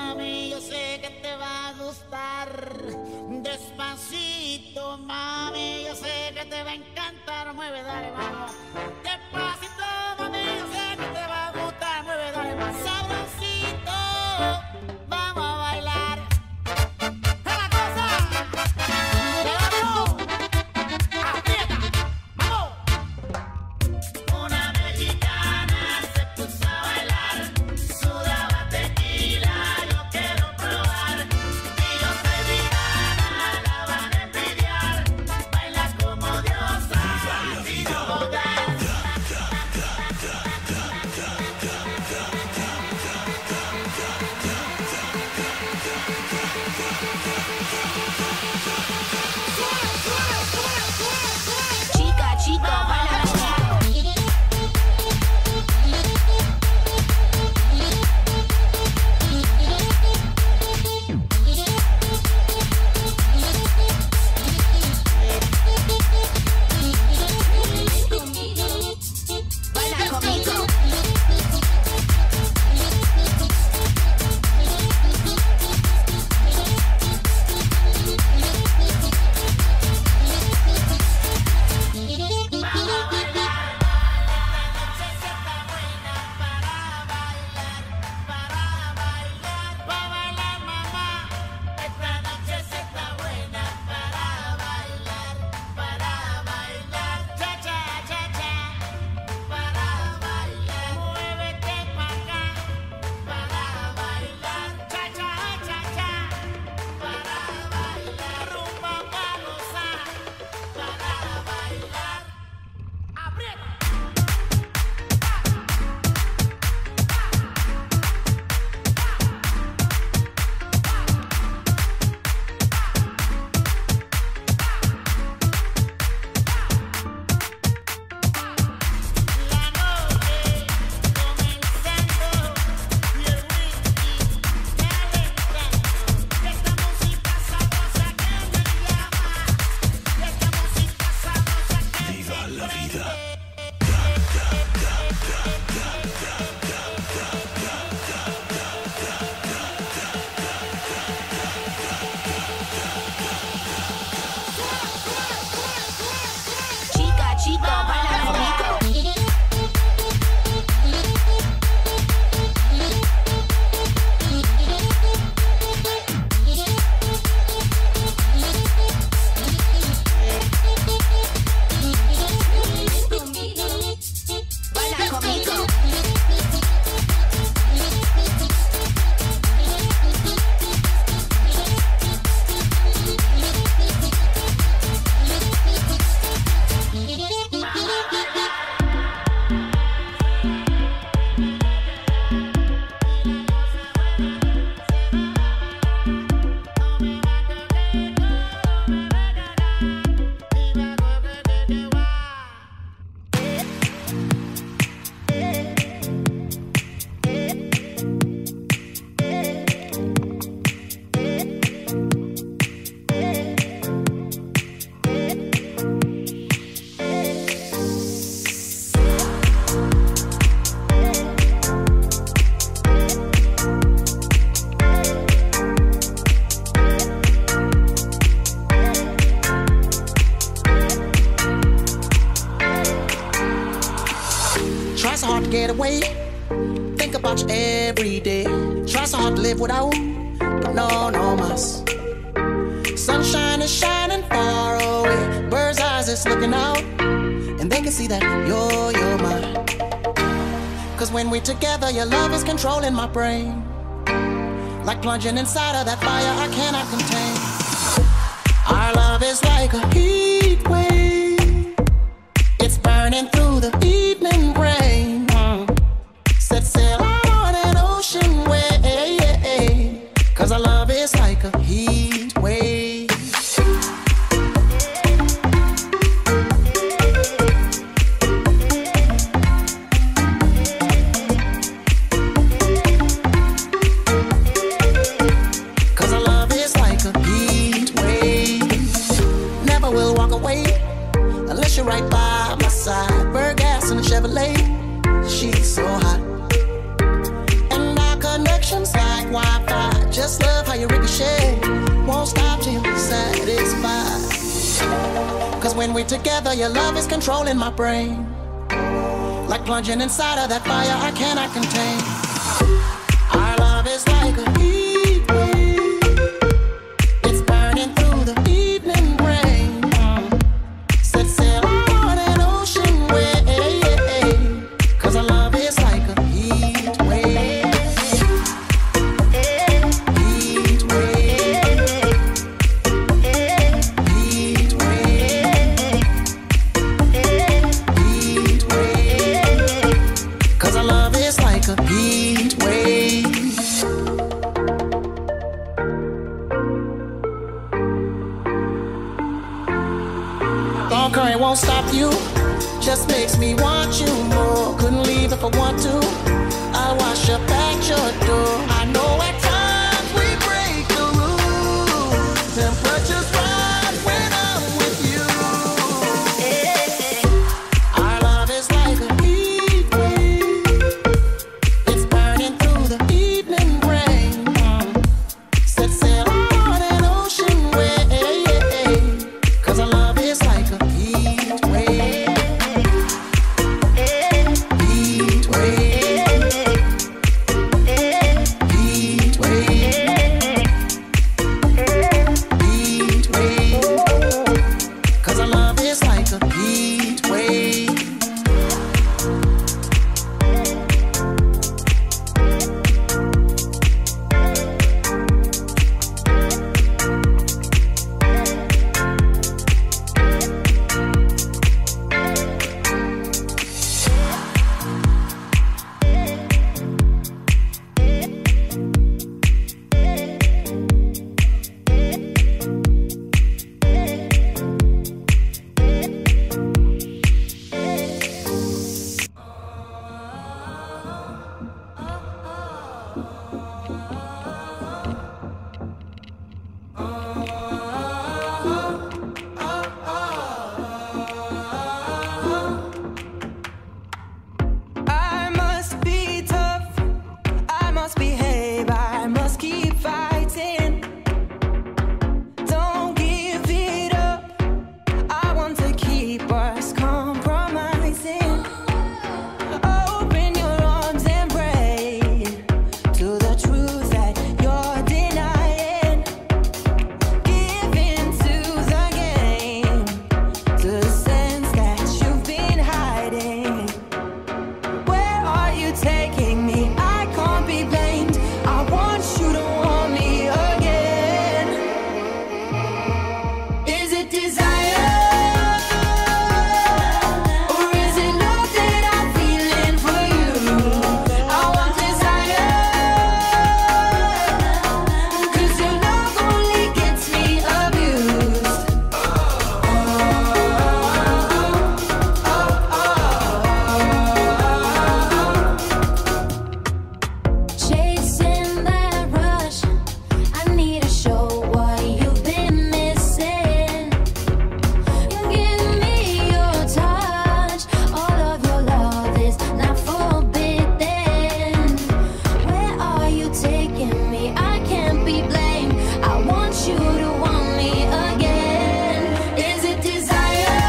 Mami, yo sé que te va a gustar. Despacito, mami, yo sé que te va a encantar. Mueve, dale, vamos. Despacito, mami, yo sé que te va a gustar. Mueve, dale, más sabrosito. Vamos a bailar. ¡Es la cosa! ¡Llévatelo! ¡Aprieta! ¡Vamos! Una mexicana se puso a bailar. Sudaba tequila, yo quiero probar. Y yo soy vegana, la van a envidiar. Baila como diosa y yo hogar. Chica, chico, baila conmigo. Baila conmigo. Chica, chico, baila conmigo. Baila conmigo. Try so hard to get away. Think about you every day. Try so hard to live without, but no más. Sunshine is shining far away. Bird's eyes is looking out, and they can see that you're mine. Cause when we're together, your love is controlling my brain. Like plunging inside of that fire I cannot contain. Our love is like a heat wave. It's burning through the evening rain. Set sail on an ocean wave. Cause our love is like a heat wave. Cause our love is like a heat wave. Never will walk away unless you're right by my side. Bird gas and you ricochet. Won't stop till you're satisfied. Cause when we're together, your love is controlling my brain. Like plunging inside of that fire I cannot contain. Our love is like a heat wave. It's burning through the evening rain. Set sail on an ocean wave. Cause our love is like a heat wave. Heat wave. Heat wave. Heat wave. Cause our love is like a heat wave. Thought current won't stop you, just makes me want you more. Couldn't leave if I want to. I'll wash up at your door. I know at times we break the rules. Temperature's right when I'm with you. Our love is like a heat wave. It's burning through the evening rain. Set sail on an ocean wave. Cause our love is like a heat wave. Heat wave. Heat wave. Heat wave. Cause our love is like a heat wave. I must be tough, I must behave, I must keep fighting. Don't give it up, I want to keep us compromising. Open your arms and pray to the truth that you're denying. Give in to the game, to the sense that you've been hiding. Where are you taking me? I can't be blamed. I want you to want me again. Is it desire? Or is it love that I'm feeling for you? I want desire. Cause your love only gets me abused. Chasing that rush, I need to show what you've been missing. Give me your touch, all of your love is not forbidden. Where are you taking me? I can't be blamed. I want you to want me again. Is it desire?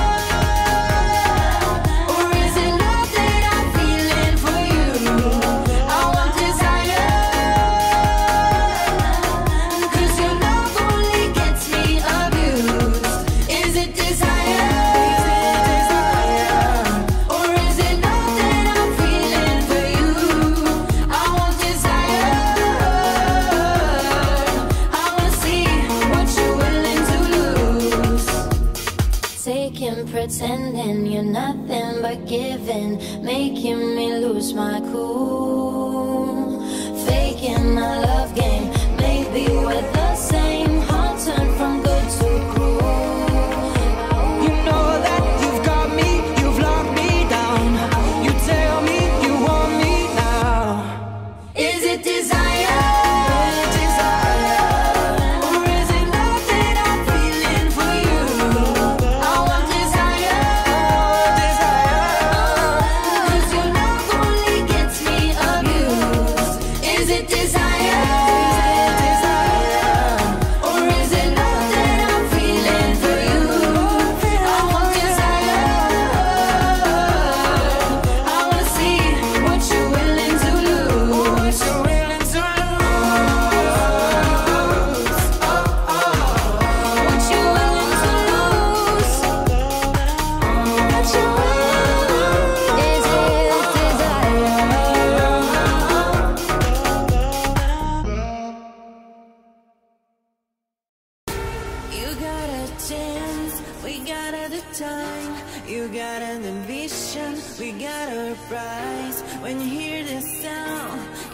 Or is it love that I'm feeling for you? I want desire. Cause your love only gets me abused. Is it desire? Or is it love that I'm feeling for you? I want desire. I wanna see what you're willing to lose. Taking, pretending you're nothing but giving, making me lose my cool. Faking my love game, maybe we're the same. Heart turned from good to cruel. You know that you've got me, you've locked me down. You tell me you want me now. Is it desire? Or is it love that I'm feeling for you? I want desire. Cause your love only gets me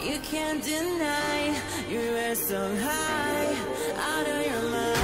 You can't deny you were so high, out of your mind.